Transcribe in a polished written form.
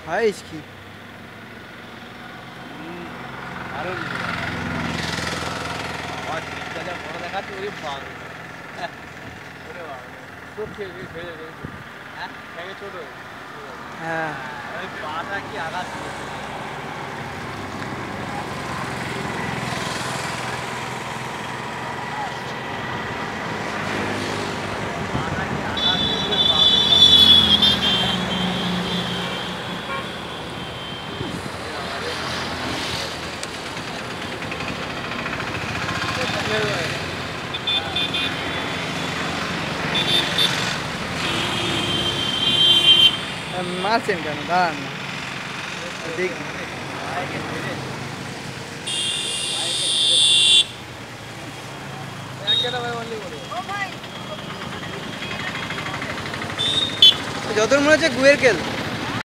है इसकी। মারছেন কেন? দাঁড়ান না দেখ। যত মনে হচ্ছে গুয়ের কেল।